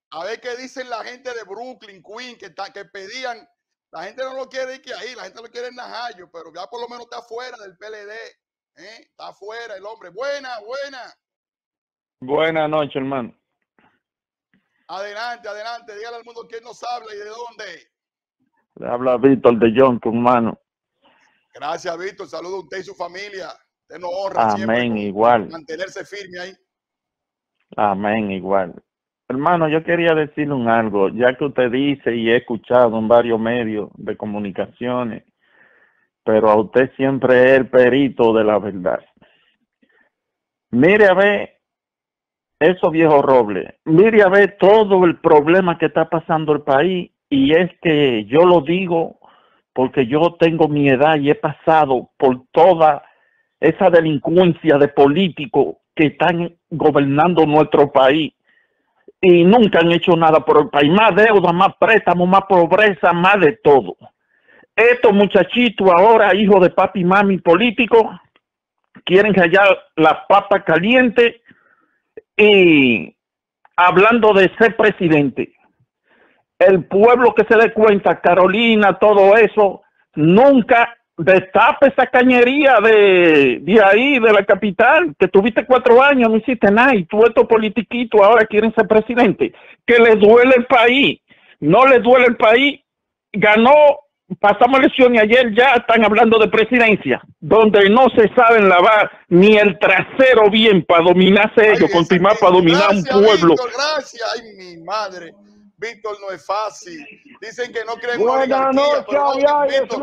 A ver qué dicen la gente de Brooklyn, Queens, que pedían. La gente no lo quiere ir que ahí, la gente lo quiere en Najayo, pero ya por lo menos está fuera del PLD. Está fuera el hombre. Buena, buena. Buenas noches, hermano. Adelante, adelante. Dígale al mundo quién nos habla y de dónde. Le habla Víctor de John, tu hermano. Gracias, Víctor. Saludo a usted y su familia. Usted nos honra Amén, siempre igual. mantenerse firme ahí. Amén, igual. Hermano, yo quería decirle algo, ya que usted dice y he escuchado en varios medios de comunicaciones, pero a usted siempre es el perito de la verdad. Mire a ver esos viejos robles, mire a ver todo el problema que está pasando el país, y es que yo lo digo porque yo tengo mi edad y he pasado por toda esa delincuencia de políticos que están gobernando nuestro país y nunca han hecho nada por el país. Más deuda, más préstamos, más pobreza, más de todo. Estos muchachitos ahora, hijos de papi y mami políticos, quieren hallar las papas calientes y hablando de ser presidente. El pueblo que se dé cuenta, Carolina, todo eso, nunca destape esa cañería de ahí, de la capital, que tuviste 4 años, no hiciste nada, y tú estos politiquitos ahora quieren ser presidente. Que les duele el país, no les duele el país. Ganó, pasamos elecciones ayer, ya están hablando de presidencia, donde no se saben lavar ni el trasero bien para dominarse ellos, continuar para dominar un pueblo. Víctor, gracias. Ay, mi madre. Víctor no es fácil. Dicen que no creen en Buenas oligarquía, pero no, Víctor,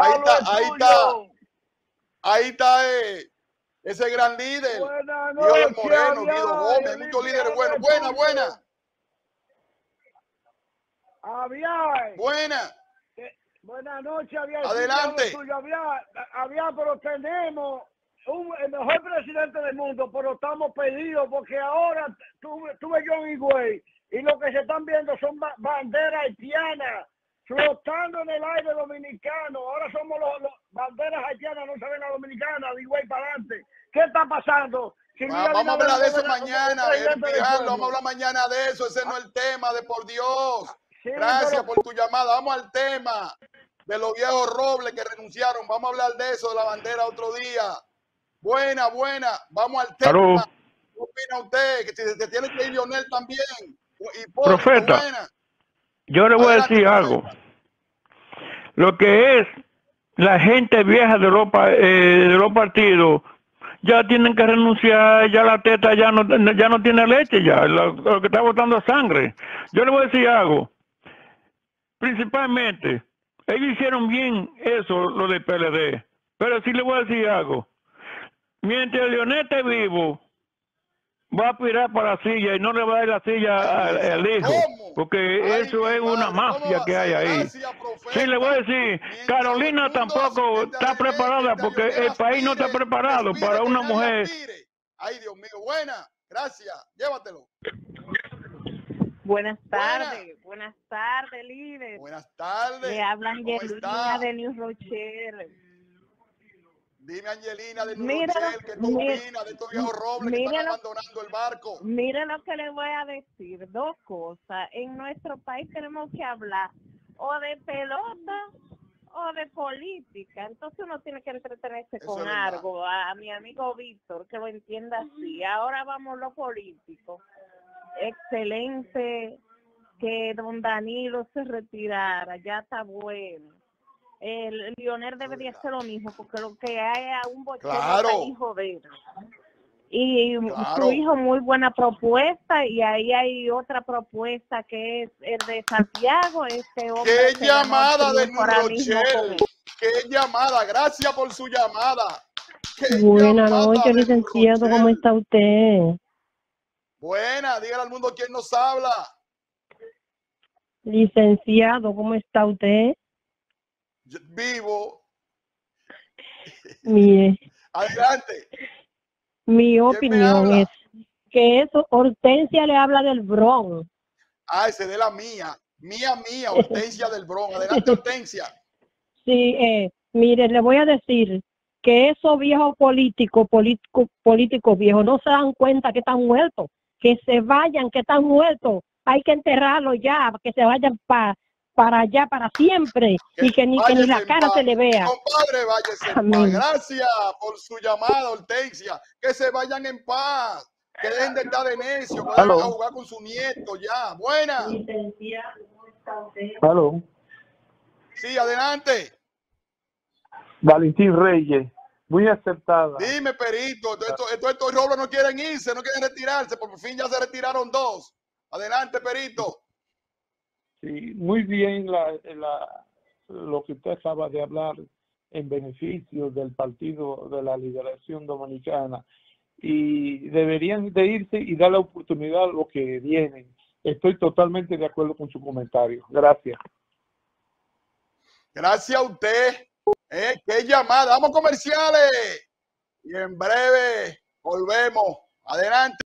ahí está ese gran líder. Dios Moreno, Guido Gómez, hay muchos líderes buenos. Buena. Buena. Buenas noches, Aviar. Adelante. Aviar, pero tenemos el mejor presidente del mundo, pero estamos perdidos porque ahora tuve John Higüey y lo que se están viendo son banderas haitianas flotando en el aire dominicano. Ahora somos los banderas haitianas, no saben la dominicana, Higüey para adelante. ¿Qué está pasando? Vamos a hablar de eso mañana, vamos a hablar mañana de eso, ese no es el tema, de por Dios. Sí, gracias por tu llamada. Vamos al tema de los viejos robles que renunciaron. Vamos a hablar de eso, de la bandera otro día. Buena. Vamos al tema. Aló. ¿Qué opina usted? Que se tiene que ir Lionel también. Profeta, buena. Yo le voy a decir algo. Lo que es la gente vieja de los partidos, ya tienen que renunciar, ya la teta ya no tiene leche, ya lo que está botando es sangre. Yo le voy a decir algo. Principalmente, ellos hicieron bien eso, lo del PLD. Pero sí le voy a decir algo. Mientras Leonel esté vivo, va a aspirar para la silla y no le va a dar la silla al hijo. Porque eso es una mafia que hay ahí. Sí, le voy a decir, Carolina tampoco está preparada porque el país no está preparado para una mujer. Ay, Dios mío, buena. Gracias. Llévatelo. Buenas tardes, líder. Buenas tardes. Le habla Angelina de New Rochelle. Dime, Angelina de New Rochelle, ¿qué tú opinas de estos viejos robles que están abandonando el barco? Mire lo que le voy a decir, 2 cosas. En nuestro país tenemos que hablar o de pelota o de política. Entonces uno tiene que entretenerse con algo. A mi amigo Víctor, que lo entienda así. Ahora vamos lo político. Excelente que don Danilo se retirara, ya está bueno. El Lionel debería ser lo mismo, porque lo que hay es un bochorno hijo de él. Y su hijo, muy buena propuesta, y ahí hay otra propuesta que es el de Santiago. ¡Qué llamada de New Rochelle! ¡Qué llamada! Gracias por su llamada. Buenas noches, licenciado, ¿cómo está usted? Buena, dígale al mundo quién nos habla. Licenciado, ¿cómo está usted? Vivo. Mire. Adelante. Mi opinión es que eso, Hortensia le habla del Bronx. Ah, ese de la mía. Mía, Hortensia del Bronx. Adelante, Hortensia. Sí, mire, le voy a decir que esos viejos políticos viejos no se dan cuenta que están muertos. Que se vayan, que están muertos. hay que enterrarlo ya, que se vayan para allá, para siempre, y que ni la cara se le vea. Compadre, váyase en paz. Gracias por su llamada, Hortensia. Que se vayan en paz. Que dejen de estar de necio, que vayan a jugar con su nieto ya. Buena. Aló. Sí, adelante. Valentín Reyes, muy aceptada. Dime, Perito, estos Robles no quieren irse, no quieren retirarse, por fin ya se retiraron 2. Adelante, Perito. Sí, muy bien lo que usted acaba de hablar en beneficio del Partido de la Liberación Dominicana, y deberían de irse y dar la oportunidad a los que vienen. Estoy totalmente de acuerdo con su comentario. Gracias. Gracias a usted. ¿Qué llamada? Vamos comerciales. Y en breve volvemos. Adelante.